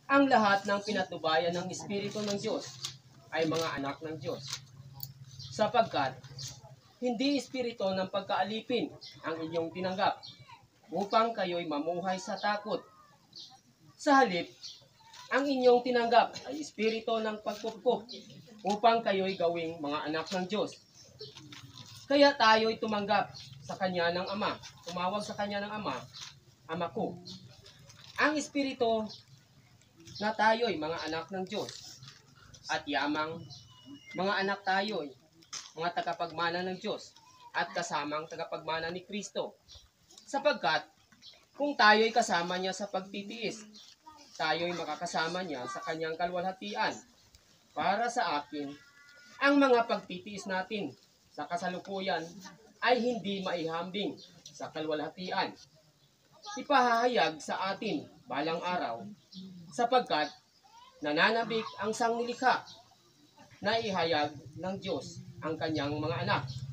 Ang lahat ng pinatubayan ng Espiritu ng Diyos ay mga anak ng Diyos. Sapagkat hindi espiritu ng pagkaalipin ang inyong tinanggap upang kayo'y mamuhay sa takot. Sa halip, ang inyong tinanggap ay espiritu ng pagkupkup upang kayo'y gawing mga anak ng Diyos. Kaya tayo'y tumanggap sa Kanya ng Ama. Tumawag sa Kanya ng Ama, Ama ko. Ang espiritu na tayo'y mga anak ng Diyos. At yamang mga anak tayo'y mga tagapagmana ng Diyos at kasamang tagapagmana ni Kristo. Sapagkat kung tayo'y kasama niya sa pagtitiis, tayo'y makakasama niya sa kanyang kalwalhatian. Para sa akin, ang mga pagtitiis natin sa kasalukuyan ay hindi maihambing sa kalwalhatian. Ipahahayag sa atin balang araw, sapagkat nananabik ang sanglilikha na ihayag ng Diyos ang kanyang mga anak.